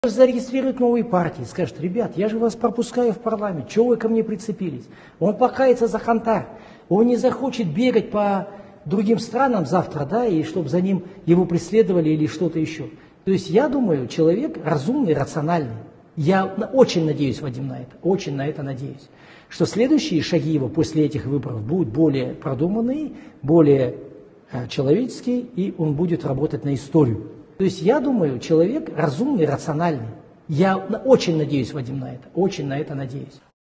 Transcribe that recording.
Зарегистрирует новые партии, скажет: ребят, я же вас пропускаю в парламент, чего вы ко мне прицепились? Он покается за хантар, он не захочет бегать по другим странам завтра, да, и чтобы за ним его преследовали или что-то еще. То есть я думаю, человек разумный, рациональный. Я очень надеюсь, Вадим, на это, очень на это надеюсь, что следующие шаги его после этих выборов будут более продуманные, более человеческие, и он будет работать на историю. То есть я думаю, человек разумный, рациональный. Я очень надеюсь, Вадим, на это, очень на это надеюсь.